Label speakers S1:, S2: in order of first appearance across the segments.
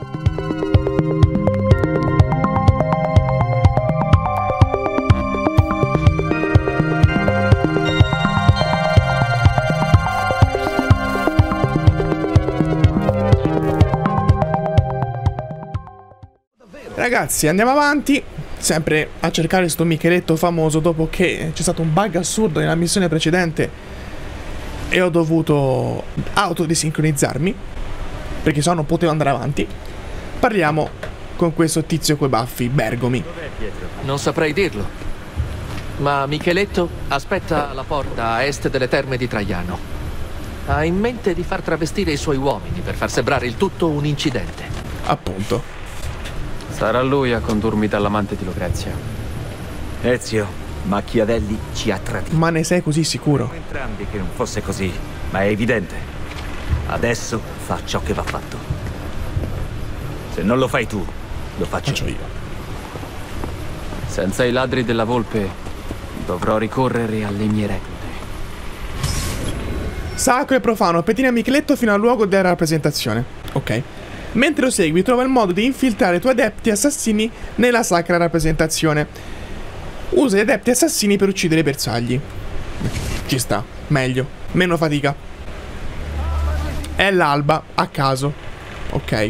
S1: Ragazzi, andiamo avanti, sempre a cercare sto Micheletto famoso dopo che c'è stato un bug assurdo nella missione precedente e ho dovuto autodesincronizzarmi perché sennò non potevo andare avanti. Parliamo con questo tizio coi baffi, Bergomi.
S2: Non saprei dirlo, ma Micheletto aspetta alla porta a est delle terme di Traiano. Ha in mente di far travestire i suoi uomini per far sembrare il tutto un incidente.
S1: Appunto.
S3: Sarà lui a condurmi dall'amante di Lucrezia.
S4: Ezio, Machiavelli ci ha traditi.
S1: Ma ne sei così sicuro?
S4: Entrambi che non fosse così, ma è evidente. Adesso fa ciò che va fatto. Se non lo fai tu, lo faccio
S1: io.
S3: Senza i ladri della volpe, dovrò ricorrere alle mie reclute.
S1: Sacro e profano, pettina Micheletto fino al luogo della rappresentazione. Ok. Mentre lo segui, trova il modo di infiltrare i tuoi adepti assassini nella sacra rappresentazione. Usa gli adepti assassini per uccidere i bersagli. Ci sta, meglio, meno fatica. È l'alba, a caso. Ok.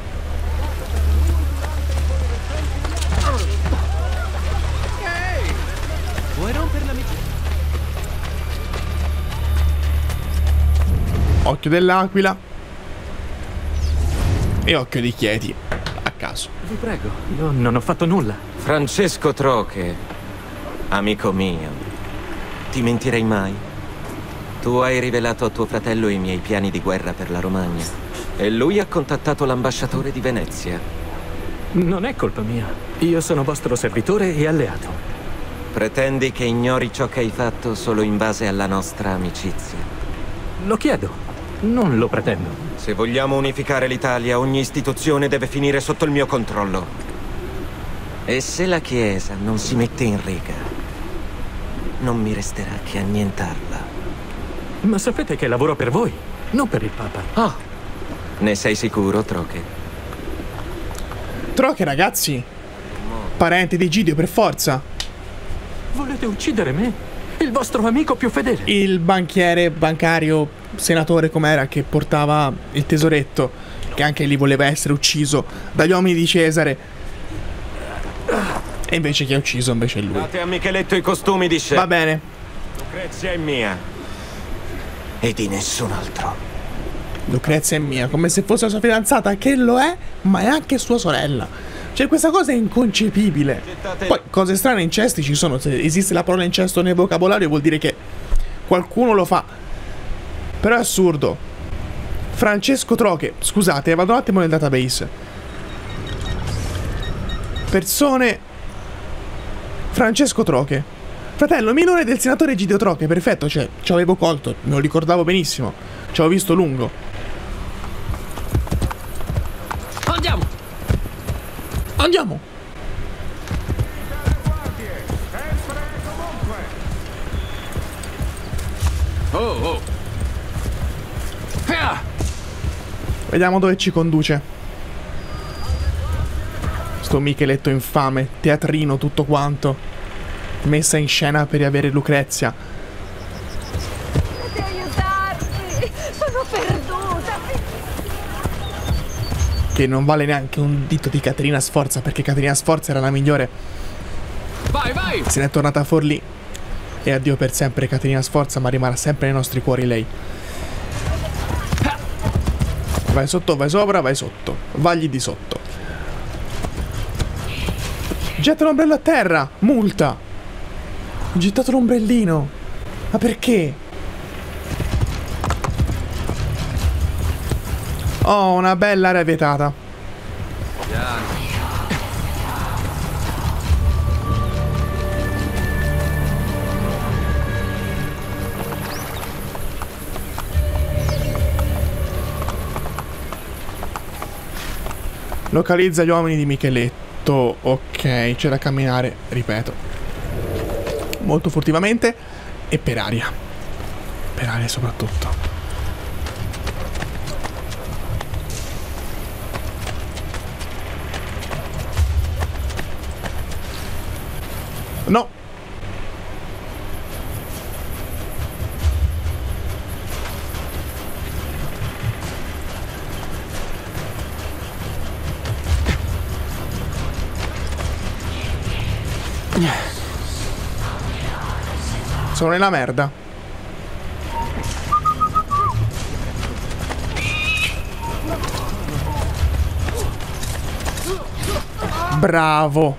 S1: Occhio dell'aquila. E occhio di Chieti, a caso.
S4: Vi prego, io non ho fatto nulla.
S5: Francesco Troche, amico mio, ti mentirei mai? Tu hai rivelato a tuo fratello i miei piani di guerra per la Romagna e lui ha contattato l'ambasciatore di Venezia.
S4: Non è colpa mia. Io sono vostro servitore e alleato.
S5: Pretendi che ignori ciò che hai fatto solo in base alla nostra amicizia?
S4: Lo chiedo, non lo pretendo.
S5: Se vogliamo unificare l'Italia, ogni istituzione deve finire sotto il mio controllo. E se la Chiesa non si mette in riga, non mi resterà che annientarla.
S4: Ma sapete che lavoro per voi, non per il Papa.
S5: Ah, ne sei sicuro, Troche?
S1: Troche, ragazzi, parente di Egidio per forza.
S4: Volete uccidere me? Il vostro amico più fedele?
S1: Il bancario, senatore com'era, che portava il tesoretto, che anche lì voleva essere ucciso dagli uomini di Cesare. E invece chi ha ucciso invece è lui.
S5: Date a Micheletto i costumi di scena.
S1: Va bene.
S5: Lucrezia è mia. E di nessun altro.
S1: Lucrezia è mia, come se fosse la sua fidanzata, che lo è, ma è anche sua sorella. Cioè, questa cosa è inconcepibile. Poi, cose strane, incesti ci sono. Se esiste la parola incesto nel vocabolario vuol dire che qualcuno lo fa. Però è assurdo. Francesco Troche. Scusate, vado un attimo nel database. Persone. Francesco Troche, fratello minore del senatore Egidio Troche. Perfetto, cioè, ci avevo colto. Me lo ricordavo benissimo. Ci avevo visto lungo.
S2: Andiamo!
S1: Andiamo!
S2: Oh!
S1: Vediamo dove ci conduce. Sto Micheletto infame, teatrino, tutto quanto. Messa in scena per riavere Lucrezia.
S6: Dovete aiutarmi! Sono perduta!
S1: Che non vale neanche un dito di Caterina Sforza, perché Caterina Sforza era la migliore.
S2: Vai!
S1: Se n'è tornata a Forlì. E addio per sempre Caterina Sforza, ma rimarrà sempre nei nostri cuori lei. Vai sotto, vai sopra, vai sotto. Vagli di sotto. Getta l'ombrello a terra! Multa! Ho gettato l'ombrellino! Ma perché? Oh, una bella area vietata. Localizza gli uomini di Micheletto. Ok, c'è da camminare, ripeto, molto furtivamente e per aria. Per aria soprattutto. No. Sono nella merda. Bravo.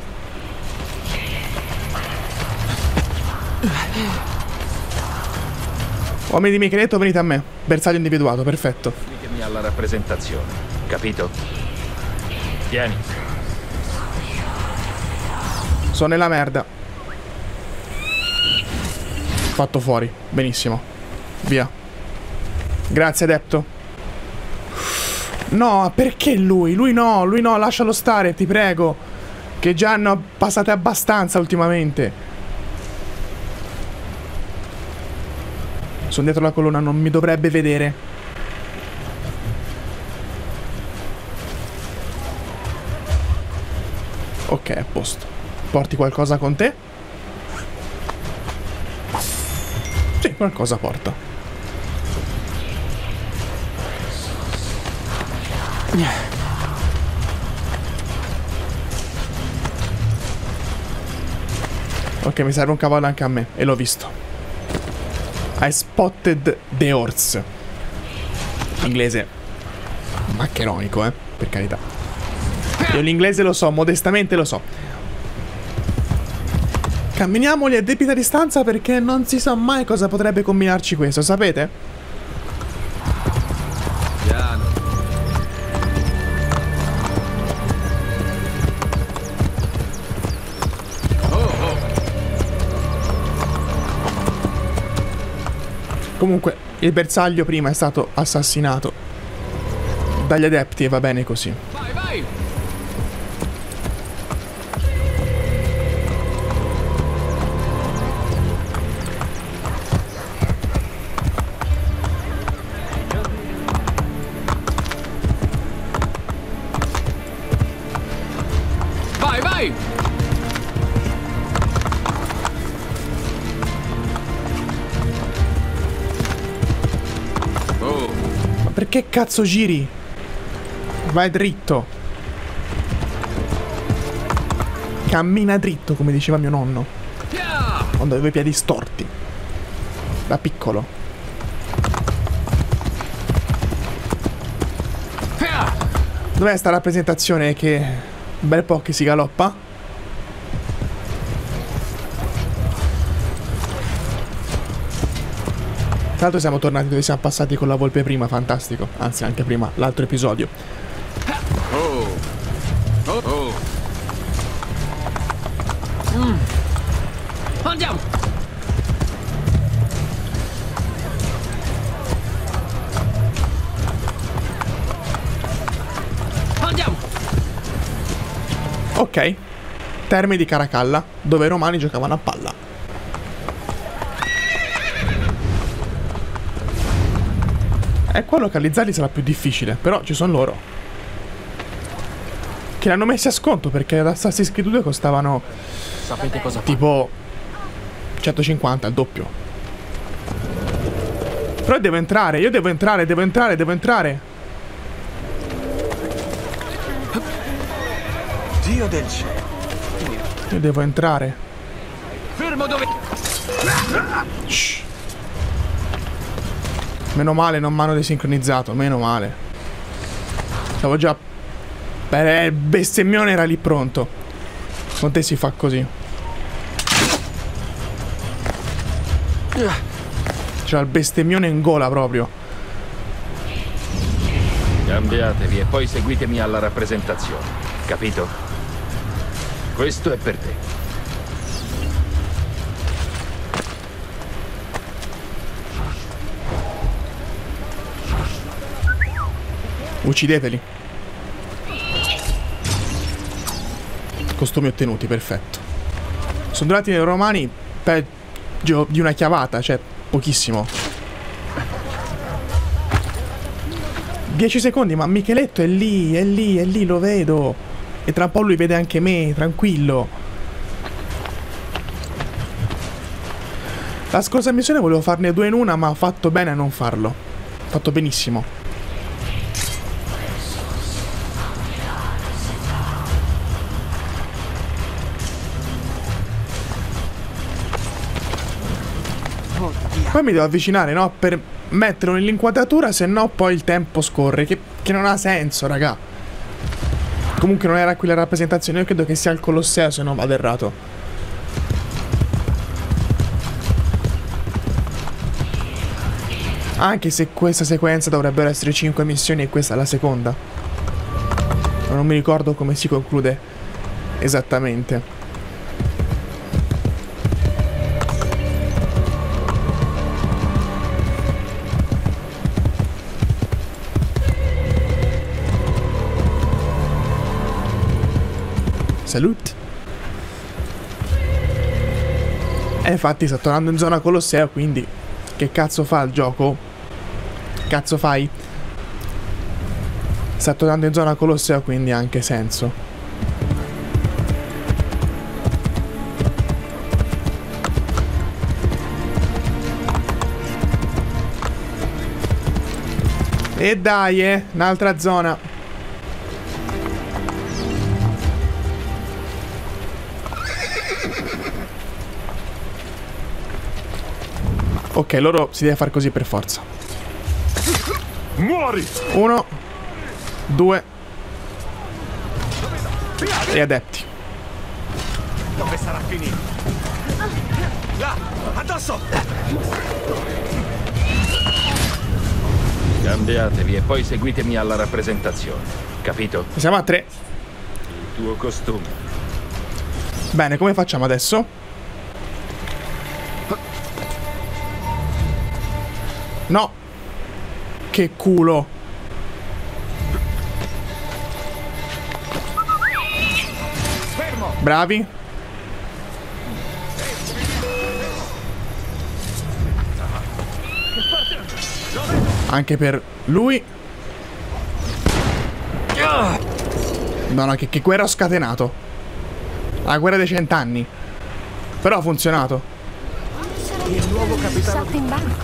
S1: Uomini di Micheletto, venite a me. Bersaglio individuato, perfetto.
S4: Seguitemi alla rappresentazione, capito? Vieni.
S1: Sono nella merda. Fatto fuori. Benissimo. Via. Grazie, adepto. No, perché lui? Lui no, lascialo stare, ti prego. Che già ne ho passate abbastanza ultimamente. Sono dietro la colonna, non mi dovrebbe vedere. Ok, a posto. Porti qualcosa con te? Sì, qualcosa porta. Ok, mi serve un cavallo anche a me. E l'ho visto. I spotted the horse. Inglese maccheronico, per carità. Io l'inglese lo so, modestamente lo so. Camminiamoli a debita distanza perché non si sa mai cosa potrebbe combinarci questo, sapete?
S3: Piano.
S1: Comunque, il bersaglio prima è stato assassinato dagli adepti e va bene così.
S3: Vai, vai! Vai, vai!
S1: Ma perché cazzo giri? Vai dritto. Cammina dritto, come diceva mio nonno. Quando aveva i piedi storti. Da piccolo. Dov'è sta rappresentazione che un bel po' che si galoppa? Tra l'altro siamo tornati dove siamo passati con la volpe prima, fantastico. Anzi, anche prima, l'altro episodio.
S3: Andiamo! Andiamo!
S1: Ok. Terme di Caracalla, dove i romani giocavano a palla. Qua localizzarli sarà più difficile, però ci sono loro. Che l'hanno messi a sconto perché ad Assassin's Creed 2 costavano
S2: Sapete cosa fare?
S1: tipo 150, il doppio. Però devo entrare, io devo entrare.
S4: Dio del cielo.
S1: Io devo entrare.
S3: Fermo dove...
S1: Shh. Meno male non mi hanno desincronizzato, meno male. Stavo già... Beh, il bestemmione era lì pronto. Con te si fa così. C'era il bestemmione in gola proprio.
S4: Cambiatevi e poi seguitemi alla rappresentazione, capito? Questo è per te.
S1: Uccideteli. Costumi ottenuti, perfetto. Sono durati i romani peggio di una chiavata, cioè pochissimo. 10 secondi, ma Micheletto è lì, lo vedo. E tra un po' lui vede anche me, tranquillo. La scorsa missione volevo farne 2 in una, ma ho fatto bene a non farlo. Ho fatto benissimo. Poi mi devo avvicinare, no? Per metterlo nell'inquadratura, se no poi il tempo scorre. Che non ha senso, raga. Comunque non era qui la rappresentazione. Io credo che sia il Colosseo, se non vado errato. Anche se questa sequenza dovrebbero essere 5 missioni e questa è la seconda. Ma non mi ricordo come si conclude esattamente. Salute. E infatti sta tornando in zona Colosseo, quindi che cazzo fa il gioco? Cazzo fai? Sta tornando in zona Colosseo, quindi ha anche senso. E dai, un'altra zona. Ok, loro si deve fare così per forza.
S7: Muori!
S1: 1, 2 e adepti.
S7: Dove sarà finito? Là! Addosso!
S8: Cambiatevi e poi seguitemi alla rappresentazione. Capito?
S1: Siamo a 3.
S8: Il tuo costume.
S1: Bene, come facciamo adesso? No. Che culo. Bravi. Anche per lui. No, che guerra ho scatenato. La guerra dei 100 anni. Però ha funzionato.
S6: Il nuovo capitano in banco.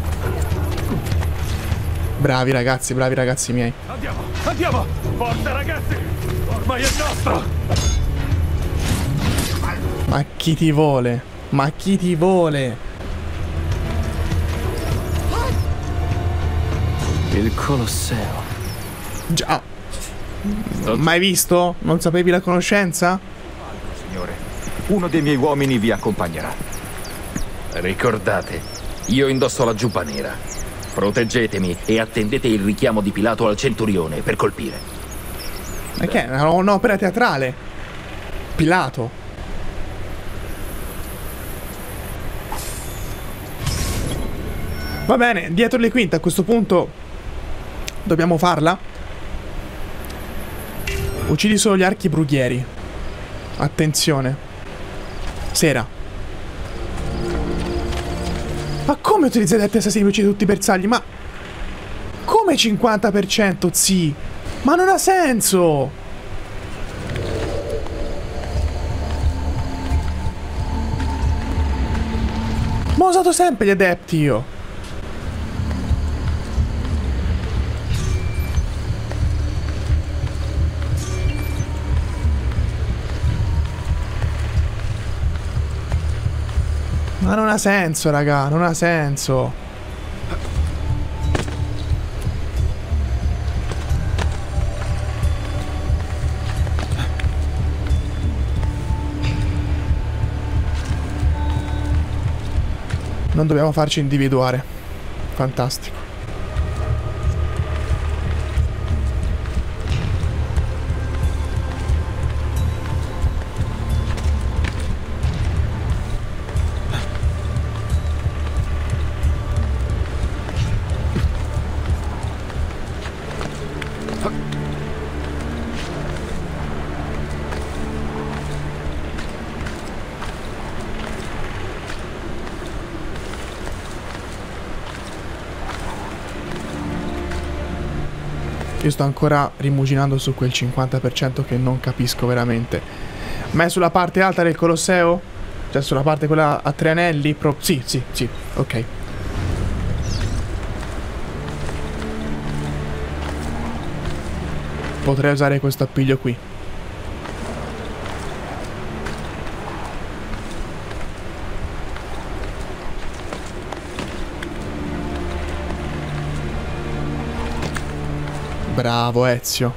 S1: Bravi ragazzi miei.
S7: Andiamo! Andiamo! Forza ragazzi! Ormai è nostro!
S1: Ma chi ti vuole? Ma chi ti vuole?
S3: Il Colosseo.
S1: Già. Mai visto? Non sapevi la conoscenza?
S9: Signore, uno dei miei uomini vi accompagnerà.
S8: Ricordate, io indosso la giubba nera. Proteggetemi e attendete il richiamo di Pilato al centurione per colpire.
S1: Ma che è? Un'opera teatrale? Pilato. Va bene, dietro le quinte a questo punto dobbiamo farla. Uccidi solo gli archibrughieri. Attenzione. Sera. Ma come utilizzate adepti assassini per uccidere tutti i bersagli? Ma come 50%, sì? Ma non ha senso! Ma ho usato sempre gli adepti io. Ma non ha senso, raga, non ha senso. Non dobbiamo farci individuare. Fantastico. Io sto ancora rimuginando su quel 50% che non capisco veramente. Ma è sulla parte alta del Colosseo? Cioè sulla parte quella a 3 anelli. Sì, ok. Potrei usare questo appiglio qui. Bravo Ezio.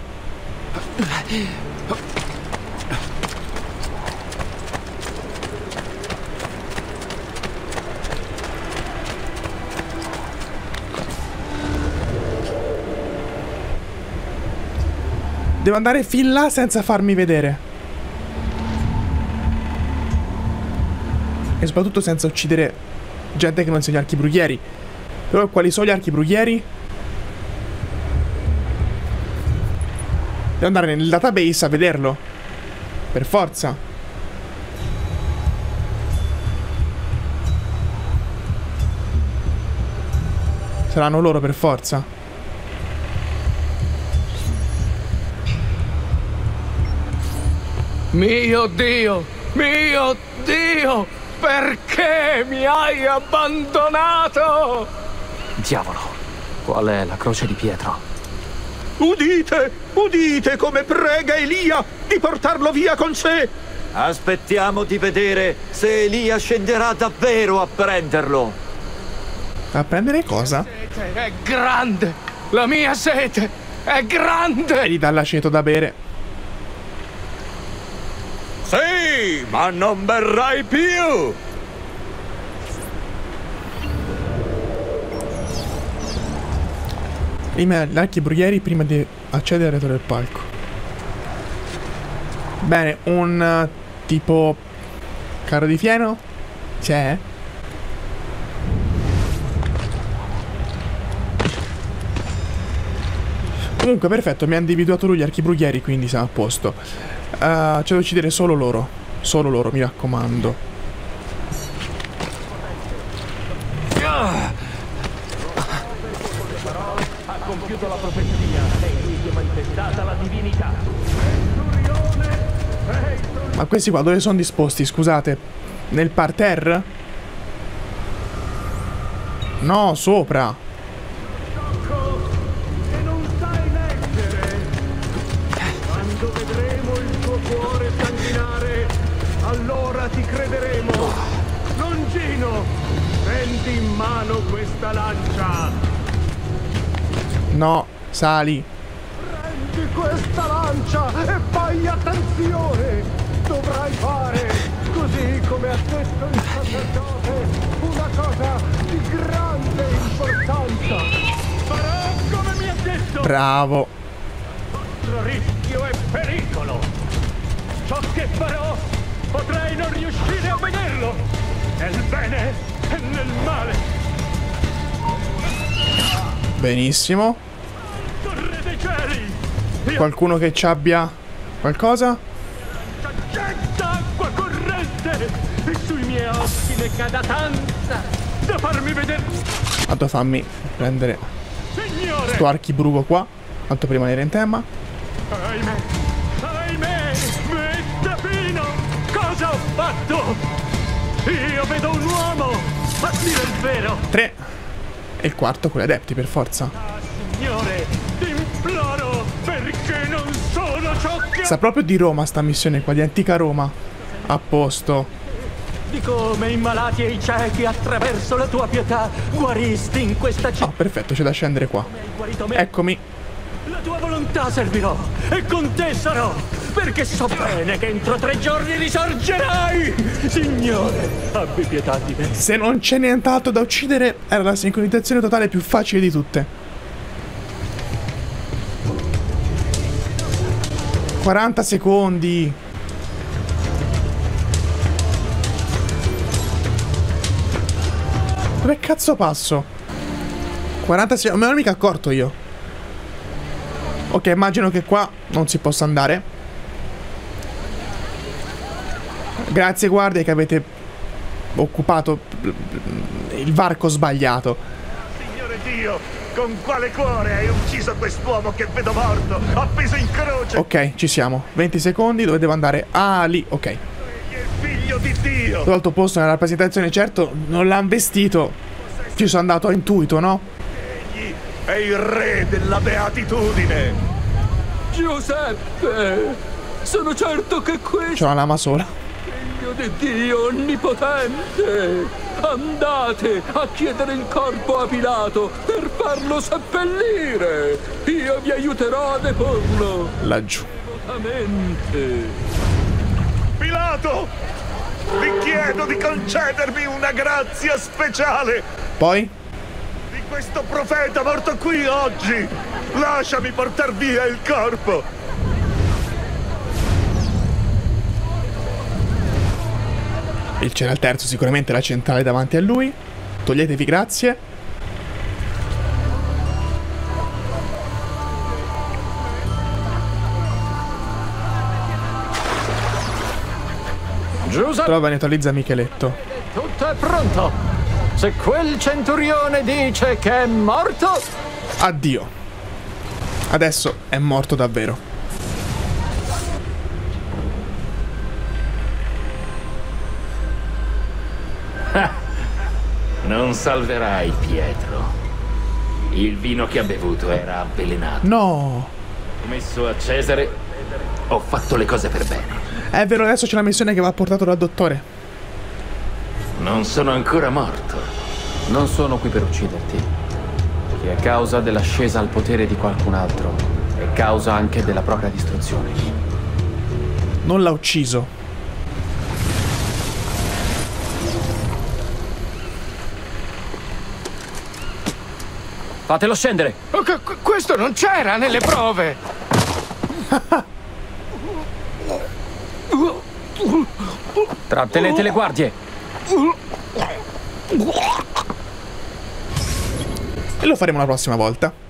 S1: Devo andare fin là senza farmi vedere. E soprattutto senza uccidere gente che non sono gli archibrughieri. Però quali sono gli archibrughieri? Devo andare nel database a vederlo. Per forza. Saranno loro per forza.
S10: Mio Dio! Mio Dio! Perché mi hai abbandonato?
S3: Diavolo, qual è la croce di Pietro?
S7: Udite! Udite come prega Elia di portarlo via con sé!
S4: Aspettiamo di vedere se Elia scenderà davvero a prenderlo.
S1: A prendere cosa?
S10: È grande! La mia sete è grande!
S1: E gli dà l'aceto da bere.
S7: Sì, ma non berrai più!
S1: Gli archibrughieri prima di accedere al retro del palco. Bene, un tipo carro di fieno? C'è? Comunque perfetto, mi ha individuato lui gli archibrughieri, quindi siamo a posto. C'è da uccidere solo loro. Solo loro, mi raccomando.
S7: Ha compiuto la profezia e gli è manifestata la divinità.
S1: Ma questi qua dove sono disposti, scusate? Nel parterre? No, sopra.
S7: E non sai leggere. Quando vedremo il tuo cuore sanguinare, allora ti crederemo. Longino, prendi in mano questa lancia.
S1: No, sali.
S7: Prendi questa lancia e fai attenzione. Dovrai fare, così come ha detto il sacerdote, una cosa di grande importanza. Farò come mi ha detto.
S1: Bravo.
S7: Vostro rischio e pericolo. Ciò che farò potrei non riuscire a vederlo. Nel bene e nel male.
S1: Benissimo.
S7: Torre dei cieli.
S1: Qualcuno che ci abbia qualcosa?
S7: Getta acqua corrente e sui miei occhi ne cada tanta da farmi vedere.
S1: Tanto fammi prendere
S7: Signore,
S1: sto archibrugo qua. Tanto per rimanere in tema.
S7: ahimè, ahimè, Mettapino, cosa ho fatto? Io vedo un uomo, a dire il vero.
S1: 3. E il quarto con gli adepti, per forza.
S7: Signore, ti imploro, perché non sono ciò che...
S1: Sa proprio di Roma sta missione qua, di antica Roma. A posto.
S7: Di come i malati e i ciechi attraverso la tua pietà guaristi in questa città.
S1: Ah, perfetto, c'è da scendere qua. Eccomi.
S7: La tua volontà servirò e con te sarò, perché so bene che entro 3 giorni risorgerai. Signore, abbi pietà di me.
S1: Se non c'è nient'altro da uccidere, era la sincronizzazione totale più facile di tutte. 40 secondi. Dove cazzo passo? 40 secondi. Me l'ho mica accorto io. Ok, immagino che qua non si possa andare. Grazie guardie che avete occupato il varco sbagliato.
S7: Signore Dio, con quale cuore hai ucciso quest'uomo che vedo morto, appeso in croce?
S1: Ok, ci siamo. 20 secondi, dove devo andare? Ah, lì, ok.
S7: Egli è il figlio
S11: figlio di Dio!
S1: Dall'altro posto nella rappresentazione, certo, non l'hanno vestito. Ci sono andato a intuito, no?
S11: Egli è il re della beatitudine!
S10: Giuseppe! Sono certo che questo...
S1: C'è una lama sola.
S10: Figlio di Dio onnipotente! Andate a chiedere il corpo a Pilato per farlo seppellire! Io vi aiuterò a deporlo!
S1: Laggiù.
S10: Devotamente!
S11: Pilato! Vi chiedo di concedermi una grazia speciale!
S1: Poi?
S11: Di questo profeta morto qui oggi! Lasciami portar via il corpo!
S1: Il c'era il terzo, sicuramente la centrale davanti a lui. Toglietevi, grazie.
S10: Giuseppe!
S1: Trova e neutralizza Micheletto.
S10: Tutto è pronto! Se quel centurione dice che è morto...
S1: Addio. Adesso è morto davvero.
S8: Non salverai Pietro. Il vino che ha bevuto era avvelenato.
S1: No.
S8: Ho messo a Cesare. Ho fatto le cose per bene.
S1: È vero, adesso c'è la missione che va portato dal dottore.
S8: Non sono ancora morto.
S3: Non sono qui per ucciderti. Chi è causa dell'ascesa al potere di qualcun altro è causa anche della propria distruzione.
S1: Non l'ha ucciso.
S3: Fatelo scendere!
S10: Questo non c'era nelle prove!
S3: Trattenete le guardie!
S1: E lo faremo la prossima volta.